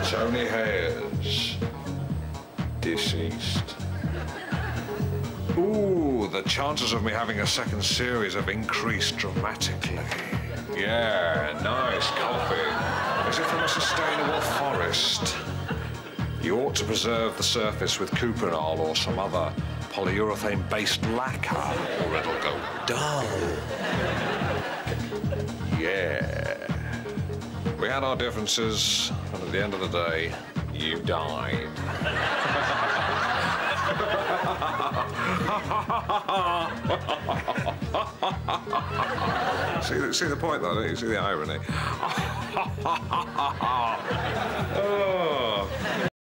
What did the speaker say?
Tony Hayes, deceased. Ooh, the chances of me having a second series have increased dramatically. Yeah, nice coffee. Is it from a sustainable forest? You ought to preserve the surface with cuprinol or some other polyurethane-based lacquer, or it'll go dull. Yeah. We had our differences, and at the end of the day, you died. See the point, though, don't you? See the irony?